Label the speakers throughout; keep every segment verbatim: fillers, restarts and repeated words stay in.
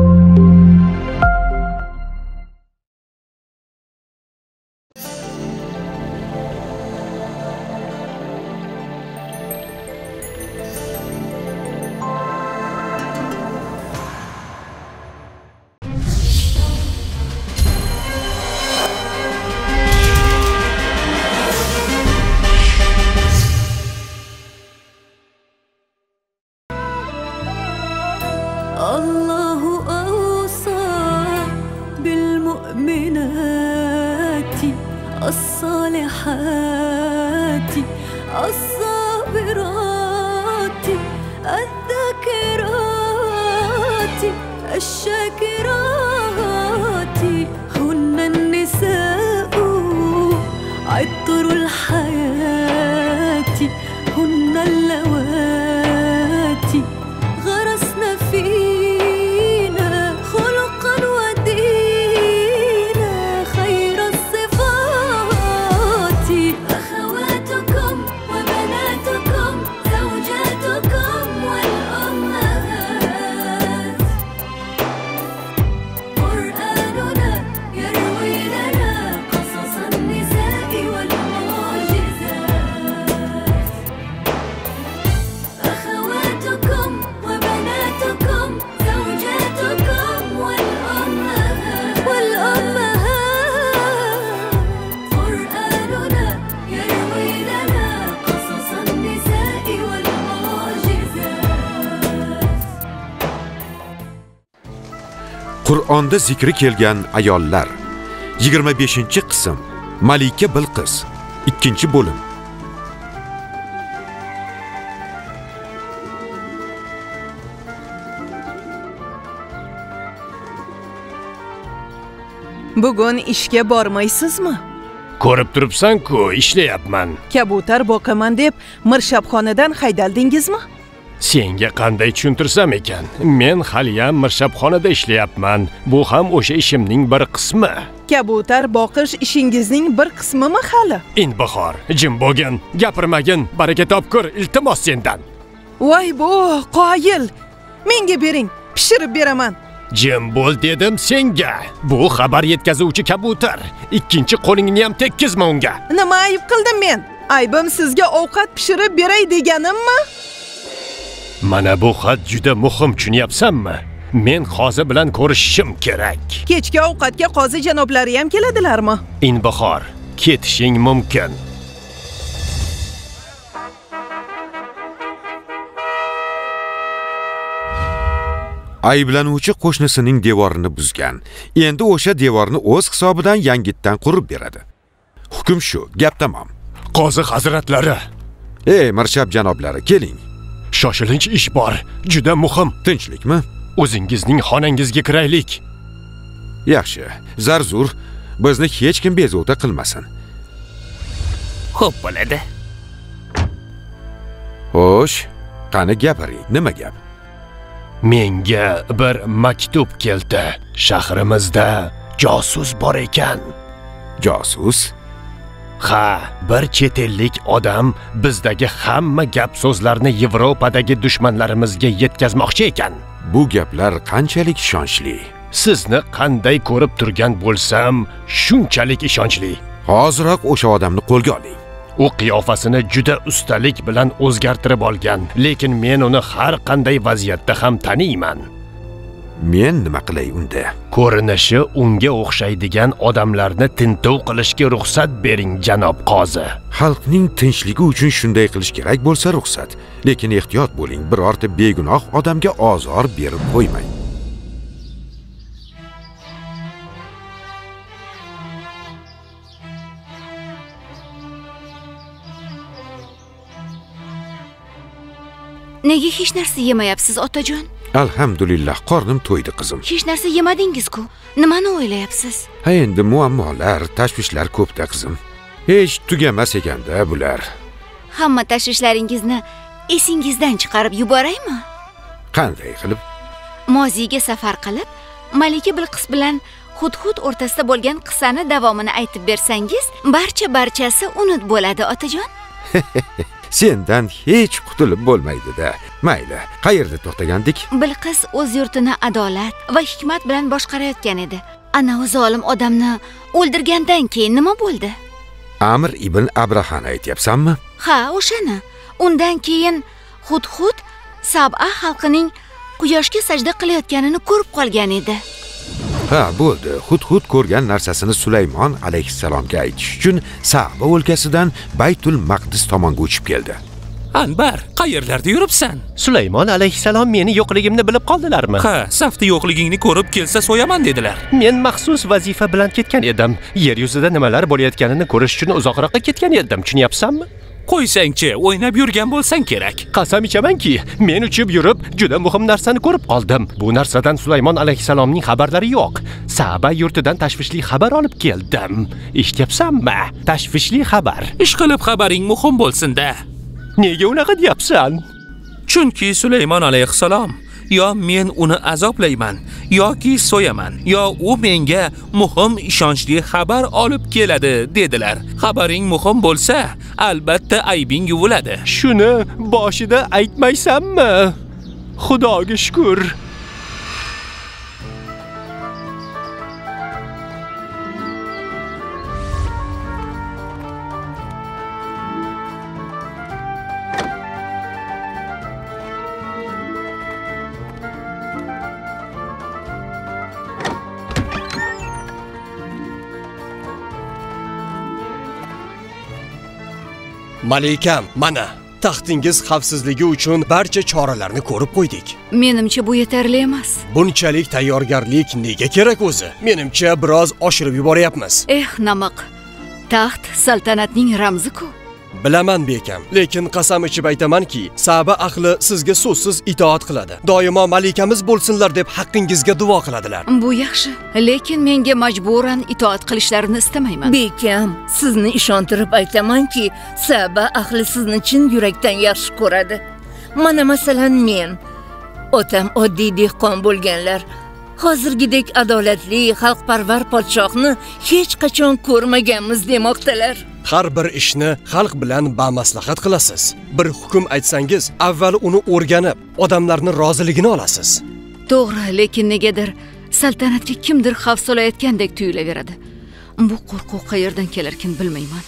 Speaker 1: الله أوصى بالمؤمنات الصالحات الصابرات الذاكرات الشاكرات هن النساء عطر الحياة هن اللواتي غرسنا فينا خلقا ودينا خير الصفات أخواتكم وبناتكم زوجاتكم والأمهات قرآننا يروي لنا قصص النساء والمعجزات أخواتكم وبناتكم زوجاتكم والأمهات والأمهات قرآننا يروي لنا قصص النساء والمعجزات
Speaker 2: Qur'onda zikri kelgan ayollar yigirma beshinchi qism Malika Bilqis ikkinchi bo'lim.
Speaker 3: Bugun ishga bormaysizmi?
Speaker 4: Ko'rib turibsan-ku, ishlayapman.
Speaker 3: Kabutar boqaman deb mirshabxonadan haydaldingizmi?
Speaker 4: Senga qanday tushuntirsam ekan? Men haliyam mirshabxonada ishlayapman. Bu ham o'sha ishimning bir qismi.
Speaker 3: Kabutar boqish ishingizning bir qismimi hali?
Speaker 4: Inbahor, jim bo'lgin, gapirmagin, baraka topkur, iltimos sendan.
Speaker 3: Voy bu, qoyil. Menga bering, pishirib beraman.
Speaker 4: Jim bo'l dedim senga. Bu xabar yetkazuvchi kabutar. Ikkinchi qo'lingni ham tekkizma unga.
Speaker 3: Nima ayb qildim men? Aybim sizga ovqat pishirib beray deganimmi?
Speaker 4: Mana bu xat juda muhim, tushunyapsanmi? Men qozi bilan ko'rishishim kerak.
Speaker 3: Kechki ovqatga qozi janoblari ham keladilarmi?
Speaker 4: Inbahor, ketishing mumkin.
Speaker 2: Ayblanuvchi qo'shnisining devorini buzgan. Endi o'sha devorni o'z hisobidan yangitdan qurib beradi. Hukm shu, gap tamom.
Speaker 4: Qozi hazratlari.
Speaker 2: Ey mirshab janoblari, keling.
Speaker 4: Shoshilinch ish bor, juda muhim.
Speaker 2: Tinchlikmi?
Speaker 4: O'zingizning xonangizga kiraylik.
Speaker 2: Yaxshi, Zarzur, bizni hech kim bezovta qilmasin.
Speaker 5: Xo'p bo'ladi.
Speaker 2: Xo'sh, qani gapiring, nima gap?
Speaker 4: Menga bir maktub keldi. Shahrimizda josus bor ekan.
Speaker 2: Josus?
Speaker 4: Ha, bir chet ellik odam bizdagi hamma gap so'zlarni Yevropadagi dushmanlarimizga yetkazmoqchi ekan.
Speaker 2: Bu gaplar qanchalik ishonchli?
Speaker 4: Sizni qanday ko'rib turgan bo'lsam, shunchalik ishonchli.
Speaker 2: Hoziroq o'sha odamni qo'lga oling.
Speaker 4: U qiyofasini juda ustalik bilan o'zgartirib olgan, lekin men uni har qanday vaziyatda ham taniyman.
Speaker 2: Men nima qilay unda?
Speaker 4: Ko'rinishi unga o'xshaydigan odamlarni tintuv qilishga ruxsat bering, janob qozi.
Speaker 2: Xalqning tinchligi uchun shunday qilish kerak bo'lsa ruxsat, lekin ehtiyot bo'ling, birorta begunoh odamga ozor berib qo'ymang.
Speaker 6: Nega hech narsa yemayapsiz, otajon?
Speaker 2: Alhamdulillah, qornim to'ydi qizim.
Speaker 6: Hech narsa yemadingiz-ku. Nimani o'ylayapsiz?
Speaker 2: Ha, endi muammolar, tashvishlar ko'pda qizim. Hech tugamas ekanda bular.
Speaker 6: Hamma tashvishlaringizni esingizdan chiqarib yuboraymi?
Speaker 2: Qanday qilib?
Speaker 6: Moziga safar qilib, Malika Bilqis bilan hudhud o'rtasida bo'lgan qissani davomini aytib bersangiz, barcha barchasi unut bo'ladi, otajon.
Speaker 2: sendan hech qutulib bo'lmaydi-da. Mayli, qayerda to'xtagandik?
Speaker 6: Bilqis o'z yurtini adolat va hikmat bilan boshqarayotgan edi. Ana o zolim odamni o'ldirgandan keyin nima bo'ldi?
Speaker 2: Amr ibn Abrahani aytyapsanmi?
Speaker 6: Ha, o'shani. Undan keyin Hudhud Sab'a xalqining quyoshga sajda qilayotganini ko'rib qolgan edi.
Speaker 2: Ha, bo'ldi. Hudhud ko'rgan narsasini Sulaymon alayhissalomga aytish uchun Sab'a o'lkasidan Baytul Maqdis tomonga uchib keldi.
Speaker 5: Anbar, qayerlarda yuribsan?
Speaker 4: Sulaymon alayhissalom meni yo'qligimni bilib qoldilarmi?
Speaker 5: Ha, safda yo'qligingni ko'rib kelsa so'yaman dedilar.
Speaker 4: Men maxsus vazifa bilan ketgan edim. Yer yuzida nimalar bo'layotganini ko'rish uchun uzoqroqqa ketgan edim, tushunyapsanmi?
Speaker 5: Qo'ysangchi, o'ynab yurgan bo'lsang kerak.
Speaker 4: Qasam ichamanki, men uchib yurib juda muhim narsani ko'rib qoldim. Bu narsadan Sulaymon alayhissalomning xabarlari yo'q. Saba yurtidan tashvishli xabar olib keldim. Eshityapsanmi? Tashvishli xabar.
Speaker 5: Ishqilib xabaring muhim bo'lsin-da.
Speaker 4: Nega unaqa deyapsan?
Speaker 5: Chunki Sulaymon alayhissalom yo men uni azoblayman yoki so'yaman, yo u menga muhim ishonchli xabar olib keladi dedilar. Xabaring muhim bo'lsa, albatta aybing yuviladi.
Speaker 4: Shuni boshida aytmaysanmi? Xudoga shukr.
Speaker 7: Malikam, mana taxtingiz xavfsizligi uchun barcha choralarni ko'rib qo'ydik.
Speaker 6: Menimcha bu yetarli emas.
Speaker 7: Bunchalik tayyorgarlik nega kerak o'zi? Menimcha biroz oshirib yuboryapmiz.
Speaker 6: Eh, namiq. Taxt saltanatning ramzi-ku.
Speaker 7: Bilaman bekam, lekin qasam ichib aytamanki, Saba ahli sizga so'zsiz itoat qiladi. Doimo malikamiz bo'lsinlar deb haqqingizga duo qiladilar.
Speaker 6: Bu yaxshi, lekin menga majburan itoat qilishlarini istamayman.
Speaker 3: Bekam, sizni ishontirib aytamanki, Saba ahli sizni chin yurakdan yaxshi ko'radi. Mana masalan men, otam oddiy dehqon bo'lganlar, hozirgidek adolatli, xalqparvar podshohni hech qachon ko'rmaganmiz demoqdalar.
Speaker 7: Har bir ishni xalq bilan bamaslahat qilasiz. Bir hukm aytsangiz, avval uni o'rganib, odamlarni roziligini olasiz.
Speaker 6: To'g'ri, lekin negadir saltanatga kimdir xavf solayotgandek tuyulaveradi. Bu qo'rquv qayerdan kelarkin bilmayman.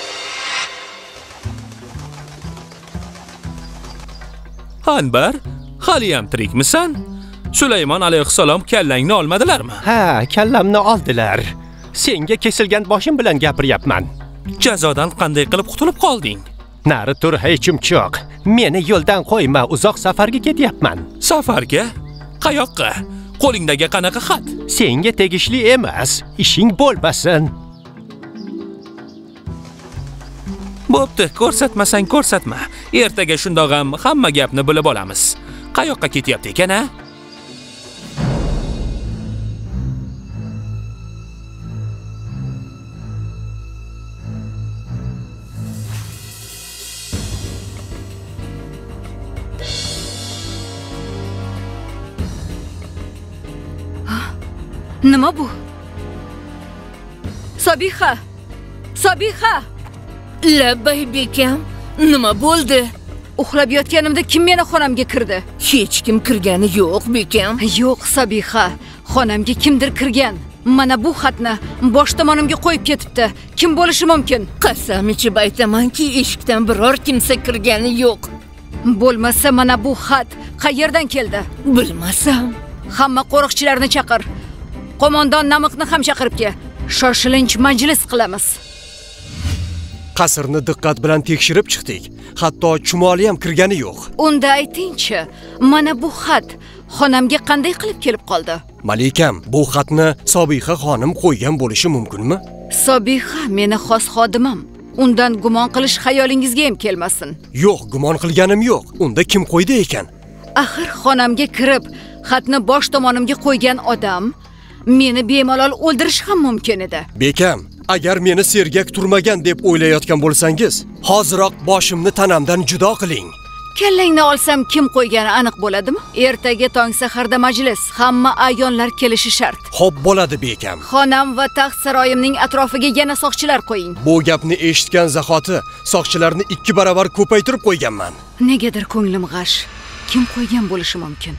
Speaker 5: Anbar, hali ham tirikmisan? Sulaymon alayhissalom kallangni olmadilarmi?
Speaker 4: Ha, kallamni oldilar. Senga kesilgan boshim bilan gapiryapman.
Speaker 5: Jazodan qanday qilib qutulib qolding?
Speaker 4: Nari tur hechimchoq. Meni yo'ldan qo'yma, uzoq safarga ketyapman.
Speaker 5: Safarga? Qayoqqa? Qo'lingdagi qanaqa xat?
Speaker 4: Senga tegishli emas, ishing bo'lmasin.
Speaker 5: Bo'pti, ko'rsatmasang ko'rsatma. Ertaga shundoq ham hamma gapni bilib olamiz. Qayoqqa ketyapti ekan-a?
Speaker 6: Nima bu? Sabiha! Sabiha!
Speaker 3: Labbay bekam, nima bo'ldi?
Speaker 6: Uxlab yotganimda kim meni xonamga kirdi?
Speaker 3: Hech kim kirgani yo'q bekam.
Speaker 6: Yo'q, Sabiha. Xonamga kimdir kirgan. Mana bu xatni bosh tomonimga qo'yib ketibdi. Kim bo'lishi mumkin?
Speaker 3: Qasam ichib aytamanki, eshikdan biror kimsa kirgani yo'q.
Speaker 6: Bo'lmasa mana bu xat qayerdan keldi?
Speaker 3: Bilmasam.
Speaker 6: Hamma qo'riqchilarni chaqir. Qo'mondon Namiqni ham chaqirib kel. Shoshilinch majlis qilamiz.
Speaker 7: Qasrni diqqat bilan tekshirib chiqdik. Hatto chumoli ham kirgani yo'q.
Speaker 6: Unda ayting-chi, mana bu xat xonamga qanday qilib kelib qoldi?
Speaker 7: Malikam, bu xatni Sobiha xonim qo'ygan bo'lishi mumkinmi?
Speaker 6: Sobiha meni xos xodimim. Undan gumon qilish xayolingizga ham kelmasin.
Speaker 7: Yo'q, gumon qilganim yo'q. Unda kim qo'ydi ekan?
Speaker 6: Axir xonamga kirib, xatni bosh tomonimga qo'ygan odam meni bemalol o'ldirish ham mumkin edi.
Speaker 7: Bekam, agar meni sergak turmagan deb o'ylayotgan bo'lsangiz, hoziroq boshimni tanamdan judo qiling.
Speaker 6: Kallangni olsam kim qo'ygani aniq bo'ladimi? Ertaga tong saharda majlis, hamma ayonlar kelishi shart.
Speaker 7: Xo'p bo'ladi bekam.
Speaker 6: Xonam va taxt saroyimning atrofiga yana soqchilar qo'ying.
Speaker 7: Bu gapni eshitgan zahoti soqchilarni ikki barobar ko'paytirib qo'yganman.
Speaker 6: Negadir ko'nglim g'ash. Kim qo'ygan bo'lishi mumkin?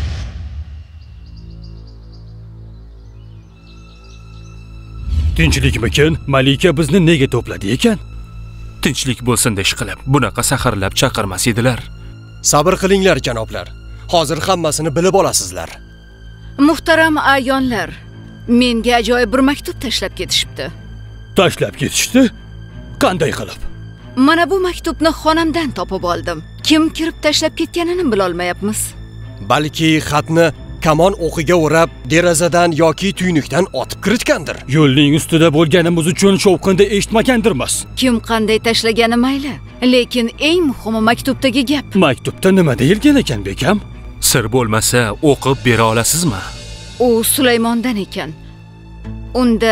Speaker 8: Tinchlikmikin? Malika bizni nega to'pladi ekan?
Speaker 5: Tinchlik bo'lsin desh qilib, bunaqa saharlab chaqirmas edilar.
Speaker 7: Sabr qilinglar janoblar. Hozir hammasini bilib olasizlar.
Speaker 6: Muhtaram ayonlar, menga ajoyib bir maktub tashlab ketishibdi.
Speaker 8: Tashlab ketishdi? Qanday qilib?
Speaker 6: Mana bu maktubni xonamdan topib oldim. Kim kirib tashlab ketganini bila olmayapmiz.
Speaker 7: Balki xatni kamon o'qiga o'rab, derazadan yoki tuynukdan otib kiritgandir.
Speaker 8: Yo'lning ustida bo'lganimiz uchun shovqinda eshitmagandirmiz.
Speaker 6: Kim qanday tashlagani mayli, lekin eng muhimi maktubdagi gap.
Speaker 8: Maktubda nima deyilgan ekan bekam?
Speaker 5: Sir bo'lmasa o'qib bera olasizmi?
Speaker 6: U Sulaymondan ekan. Unda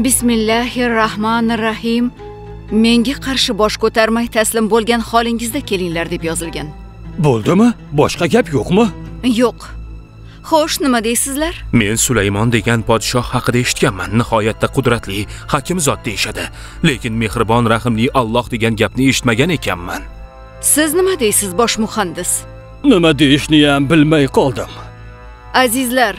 Speaker 6: Bismillahirrohmanirrohim, menga qarshi bosh ko'tarmay taslim bo'lgan holingizda kelinglar deb yozilgan.
Speaker 8: Bo'ldimi? Boshqa gap yo'qmi?
Speaker 6: Yo'q. Xo'sh, nima deysizlar?
Speaker 5: Men Sulaymon degan podshoh haqida eshitganman. Nihoyatda qudratli, hakim zot deyshadi. Lekin mehribon, rahimli Alloh degan gapni eshitmagan ekanman.
Speaker 6: Siz nima deysiz, bosh muhandis?
Speaker 8: Nima deyishni ham bilmay qoldim.
Speaker 6: Azizlar,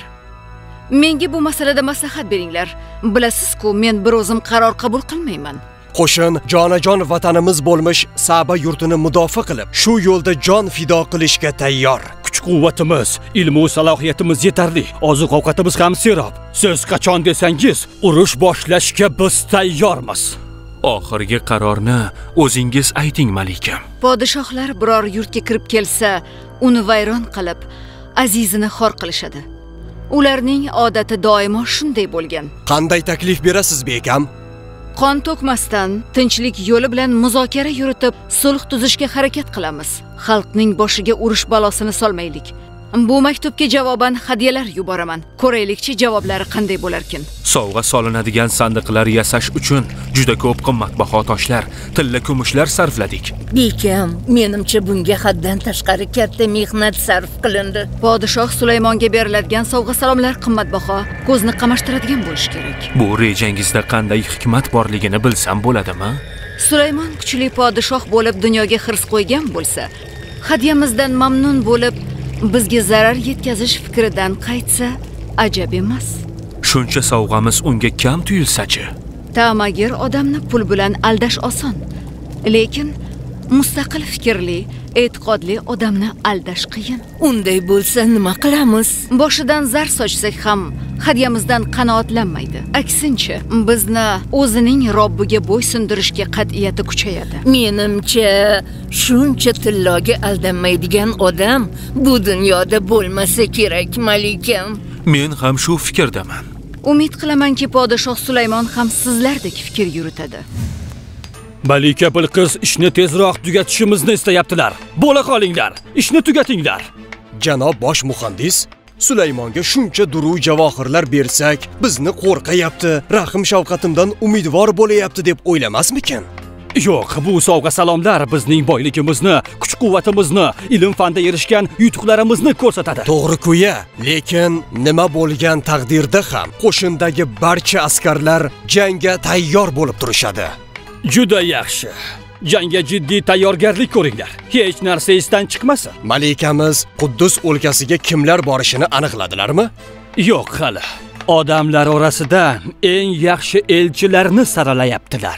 Speaker 6: menga bu masalada maslahat beringlar. Bilasiz-ku, men bir o'zim qaror qabul qilmayman.
Speaker 7: Qo'shin jonajon vatanimiz bo'lmish Saba yurtini mudofaa qilib, shu yo'lda jon fido qilishga tayyor.
Speaker 8: Kuch-quvvatimiz, ilmu salohiyatimiz yetarli. Oziq-ovqatimiz ham serob. Siz qachon desangiz, urush boshlashga biz tayyormiz.
Speaker 5: Oxirgi qarorni o'zingiz ayting, malikam.
Speaker 6: Podshohlar biror yurtga kirib kelsa, uni vayron qilib, azizini xor qilishadi. Ularning odati doimo shunday bo'lgan.
Speaker 7: Qanday taklif berasiz bekam?
Speaker 6: Qon to'kmasdan, tinchlik yo'li bilan muzokara yuritib, sulh tuzishga harakat qilamiz. Xalqning boshiga urush balosini solmaylik. Bu maktubga javoban hadyalar yuboraman. Ko'raylikchi javoblari qanday bo'larkin.
Speaker 5: Sovg'a solinadigan sandiqlar yasash uchun juda ko'p qimmatbaho toshlar, tilla kumushlar sarfladik.
Speaker 3: Bekam, menimcha bunga haddan tashqari katta mehnat sarf qilindi.
Speaker 6: Podshoh Sulaymonga beriladigan sovg'a-salomlar qimmatbaho, ko'zni qamashtiradigan bo'lishi kerak.
Speaker 5: Bu rejangizda qanday hikmat borligini bilsam bo'ladimi?
Speaker 6: Sulaymon kuchli podshoh bo'lib dunyoga xirs qo'ygan bo'lsa, hadyamizdan mamnun bo'lib bizga zarar yetkazish fikridan qaytsa, ajab emas.
Speaker 5: Shuncha sovg'amiz unga kam tuyulsa-chi?
Speaker 6: Ta'magir odamni pul bilan aldash oson, lekin mustaqil fikrli, e'tiqodli odamni aldash qiyin.
Speaker 3: Unday bo'lsa nima qilamiz?
Speaker 6: Boshidan zar sochsak ham hadyamizdan qanoatlanmaydi. Aksincha, bizni o'zining Robbiga bo'ysundirishga qat'iyati kuchayadi.
Speaker 3: Menimcha, shuncha tilloga aldanmaydigan odam bu dunyoda bo'lmasa kerak, malikam.
Speaker 5: Men ham shu fikrdaman.
Speaker 6: Umid qilamanki, podshoh Sulaymon ham sizlardek fikr yuritadi.
Speaker 8: Malika Bilqis ishni tezroq tugatishimizni istayaptilar. Bo'la qolinglar, ishni tugatinglar.
Speaker 7: Janob bosh muhandis, Sulaymonga shuncha duruv javohirlar bersak, bizni qo'rqayapti, rahim shafqatimdan umidvor bo'layapti deb o'ylamasmikin?
Speaker 8: Yo'q, bu sovg'a-salomlar bizning boyligimizni, kuch-quvvatimizni, ilm-fanda erishgan yutuqlarimizni ko'rsatadi.
Speaker 7: To'g'ri-ku-ya, lekin nima bo'lgan taqdirda ham qo'shindagi barcha askarlar jangga tayyor bo'lib turishadi.
Speaker 8: Juda yaxshi. Jangga jiddiy tayyorgarlik ko'ringlar. Hech narsa esdan chiqmasin.
Speaker 7: Malikamiz Quddus o'lkasiga kimlar borishini aniqladilarmi?
Speaker 8: Yo'q hali. Odamlar orasidan eng yaxshi elchilarni saralayaptilar.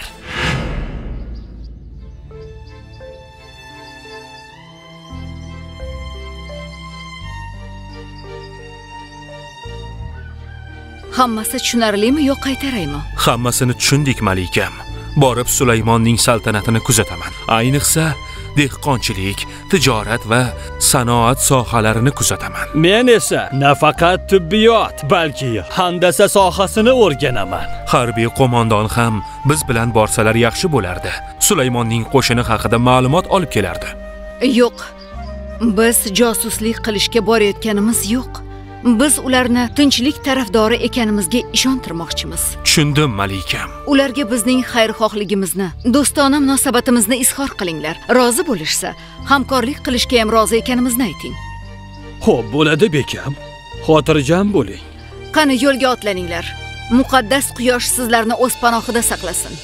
Speaker 6: Hammasi tushunarlimi yo qaytaraymi?
Speaker 5: Hammasini tushundik, malikam. Borib Sulaymonning saltanatini kuzataman. Ayniqsa dehqonchilik, tijorat va sanoat sohalarini kuzataman.
Speaker 8: Men esa nafaqat tibbiyot, balki handasa sohasini o'rganaman.
Speaker 5: Harbiy qo'mondon ham biz bilan borsalar yaxshi bo'lardi. Sulaymonning qo'shini haqida ma'lumot olib kelardi.
Speaker 6: Yo'q. Biz josuslik qilishga borayotganimiz yo'q. Biz ularni tinchlik tarafdori ekanimizga ishontirmoqchimiz.
Speaker 5: Tushundim, malikam.
Speaker 6: Ularga bizning xayrixohligimizni, do'stona munosabatimizni izhor qilinglar. Rozi bo'lishsa, hamkorlik qilishga ham rozi ekanimizni ayting.
Speaker 8: Xo'p, bo'ladi bekam. Xotirjam bo'ling.
Speaker 6: Qani yo'lga otlaninglar. Muqaddas quyosh sizlarni o'z panohida saqlasin.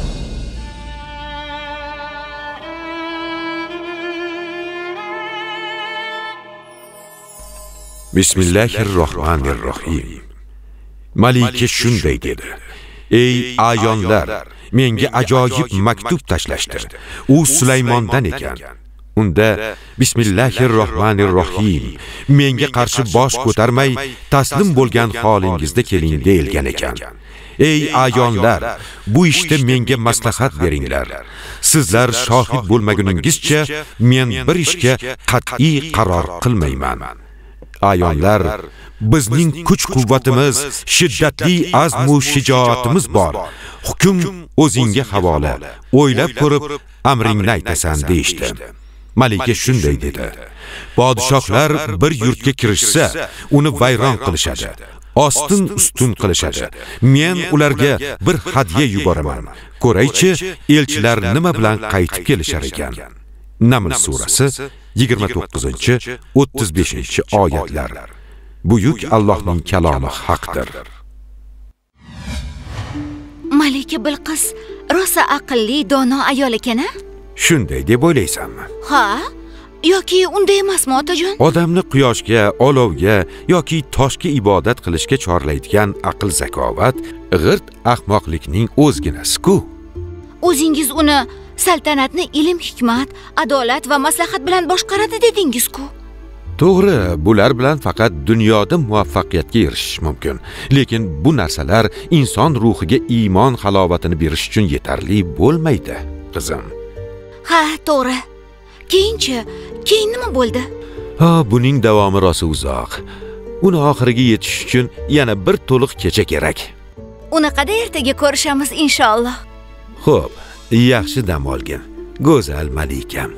Speaker 2: Bismillahirrohmanirrohim. Malika shunday dedi: Ey ayonlar, menga ajoyib maktub tashlashdi. U Sulaymondan ekan. Unda Bismillahirrohmanirrohim, menga qarshi bosh ko'tarmay taslim bo'lgan holingizda keling deyilgan ekan. Ey ayonlar, bu ishda menga maslahat beringlar. Sizlar shohid bo'lmaguningizcha men bir ishga qat'iy qaror qilmayman. Ayonlar, bizning kuch-quvvatimiz, shiddatli azm va shijoatimiz bor. Hukm o'zingga havola. O'ylab ko'rib, amringni aytasan deyishdi. Malika shunday dedi: Podshohlar bir yurtga kirishsa, uni vayron qilishadi. Ostin ustun qilishadi. Men ularga bir hadya yuboraman. Ko'raychi, elchilar nima bilan qaytib kelishar ekan. Naml surasi yigirma to'qqizinchi o'ttiz beshinchi oyatlar. Buyuk Allohning kalomi haqdir.
Speaker 1: Malika Bilqis rosa aqlli, dono ayol ekan-a?
Speaker 2: Shunday deb o'ylaysanmi?
Speaker 1: Ha? Yoki unday emasmi, otajon?
Speaker 2: Odamni quyoshga, olovga yoki toshga ibodat qilishga chorlaydigan aql zakovat g'irt ahmoqlikning o'zginasi-ku.
Speaker 1: O'zingiz uni saltanatni ilm, hikmat, adolat va maslahat bilan boshqaradi dedingiz-ku.
Speaker 2: To'g'ri, bular bilan faqat dunyoda muvaffaqiyatga erishish mumkin. Lekin bu narsalar inson ruhiga iymon halovatini berish uchun yetarli bo'lmaydi, qizim.
Speaker 1: Ha, to'g'ri. Keyinchi, keyin nima bo'ldi?
Speaker 2: Ha, buning davomi rosa uzoq. Uni oxiriga yetish uchun yana bir to'liq kecha kerak.
Speaker 1: Unaqada ertaga ko'rishamiz inshaalloh.
Speaker 2: Xo'p, yaxshi dam olgin, go'zal malikam.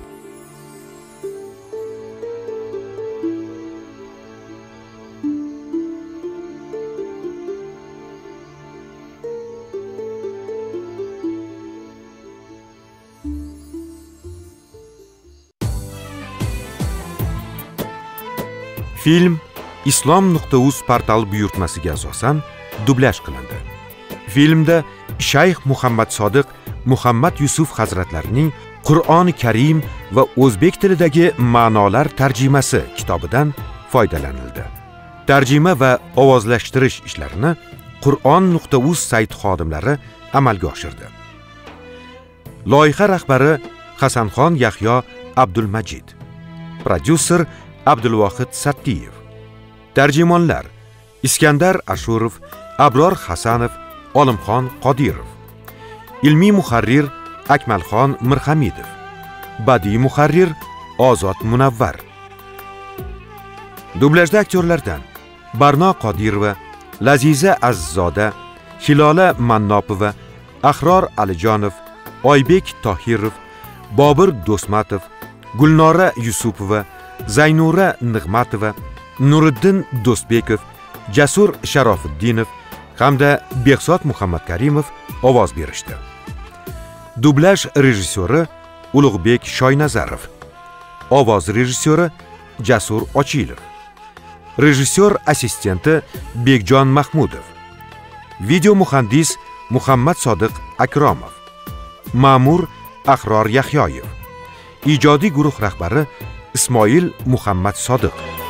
Speaker 2: Film islom nuqta uz portal buyurtmasiga asosan dublyaj qilindi. Filmda Shayx Muhammad Sodiq Muhammad Yusuf hazratlarining Qur'oni Karim va o'zbek tilidagi ma'nolar tarjimasi kitobidan foydalanildi. Tarjima va ovozlashtirish ishlarini Qur'on nuqta uz sayti xodimlari amalga oshirdi. Loyiha rahbari Hasanxon Yahyo Abdulmajid, prodyuser Abdulvohid Sattiyev, tarjimonlar Iskandar Ashurov, Abror Hasanov, Olimxon Qodirov, ilmiy muharrir Akmalxon Mirhamidov, badiiy muharrir Ozod Munavvar. Dublyajda aktyorlardan Barno Qodirova, Laziza Azzoda, Hilola Mannopova, Ahror Alijonov, Oybek Tohirov, Bobir Do'smatov, Gulnora Yusupova, Zaynura Nig'matova, Nuriddin Do'stbekov, Jasur Sharofiddinov hamda Behzod Muhammad Karimov ovoz berishdi. Dublyaj rejissyori Ulug'bek Shoynazarov, ovoz rejissyori Jasur Ochilov, rejissyor assistenti Bekjon Mahmudov, video muhandis Muhammad Sodiq Akromov, ma'mur Ahror Yahyoyev, ijodiy guruh rahbari Ismoil Muhammad Sodiq.